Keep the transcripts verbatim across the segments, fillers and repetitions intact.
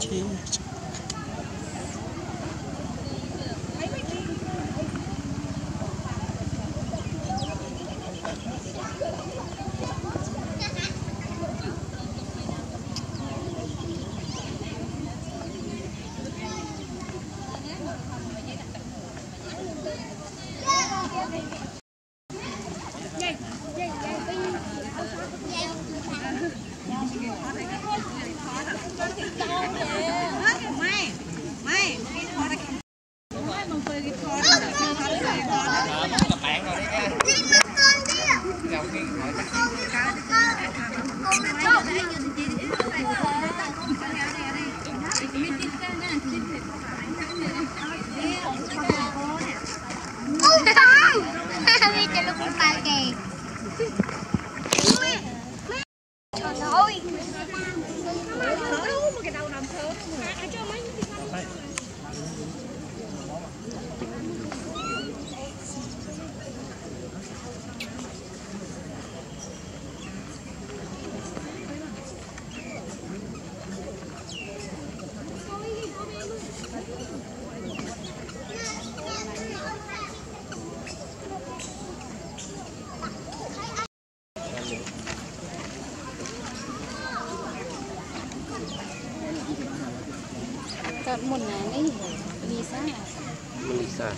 chi một ngày ấy Lisa Lisa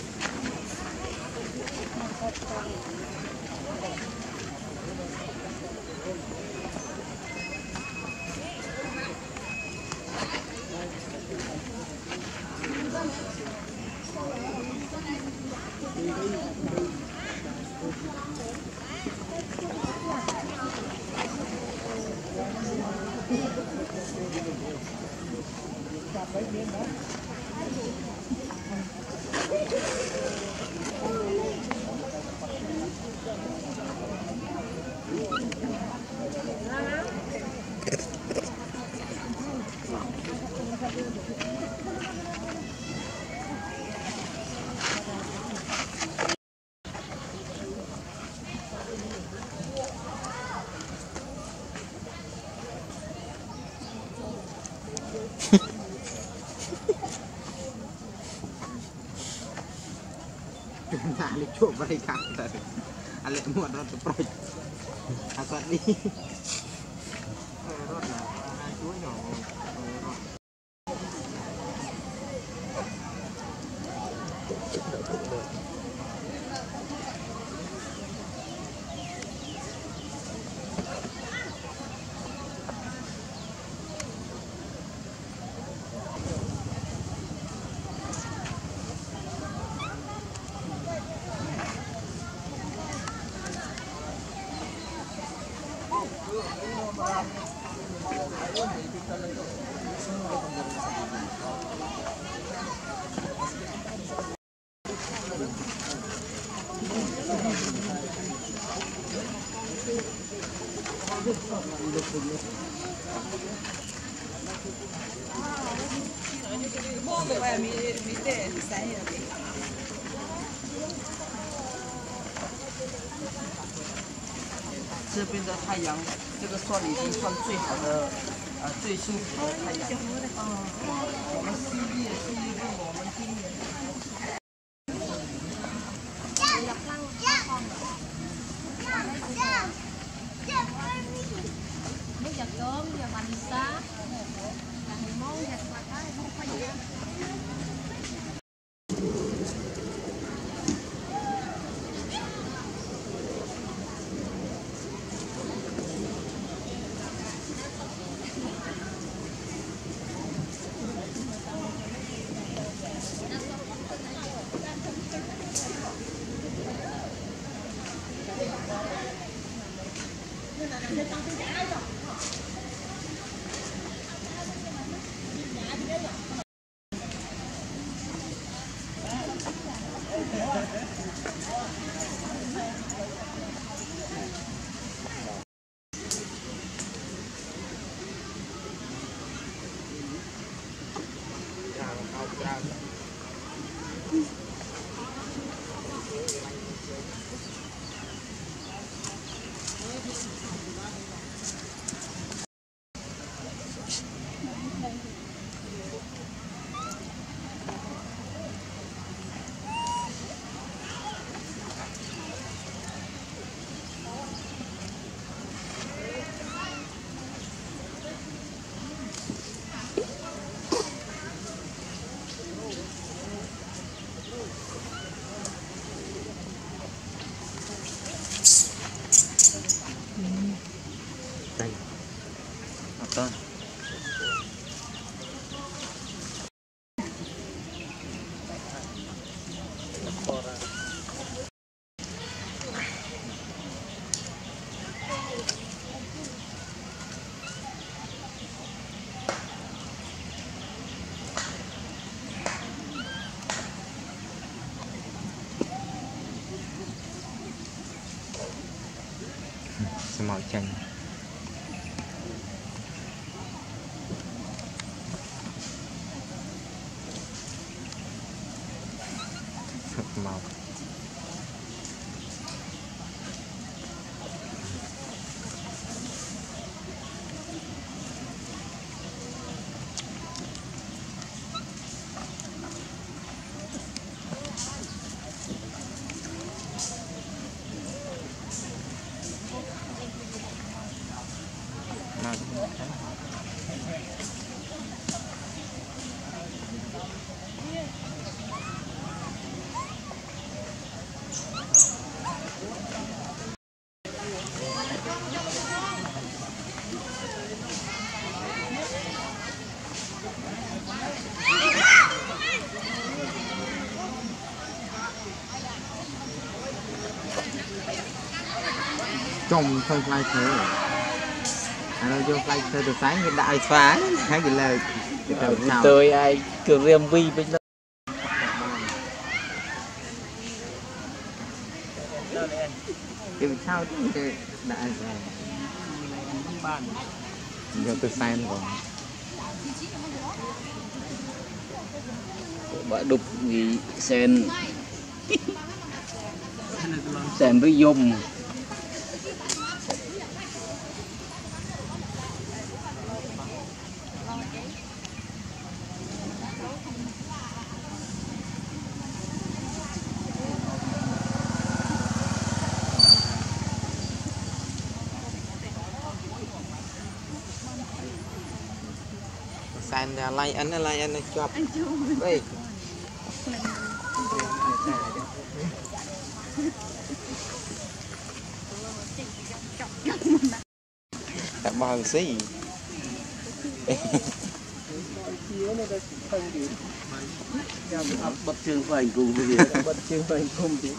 chúng ta đi chuột vào đây khác rồi anh lại mua nó tập rồi à còn đi rất là hai chuối nhỏ这边的太阳，这个算已经算最好的，呃，最幸福的太阳。我们西历是一个我们今年。 nước giặt gốm giờ mà đi xa là hình món giặt là cái không có gì màu chanh màu trong không fly thế anh vô fly thế từ sáng hiện đại phá hay gì là tôi ai cường riêng vi với cái sao chứ đại giờ tôi xem còn bà đục gì sen sen với dùng san lại anh lại anh chụp đây đã bao gì bật chương phải cùng gì bật chương phải cùng gì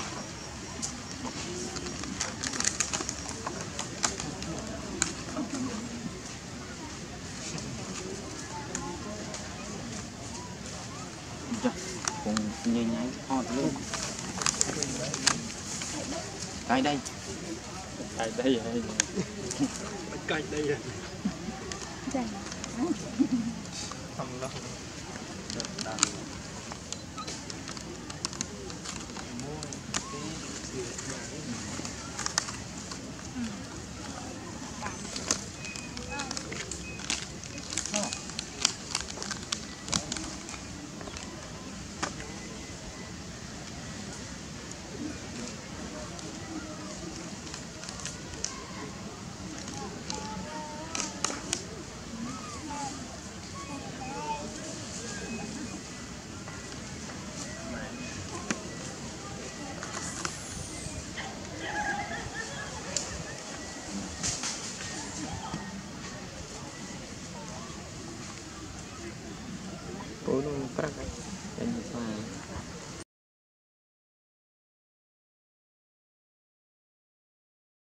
cùng như nháy hot luôn cái đây cái đây hay cái đây không lo Puno praga, ini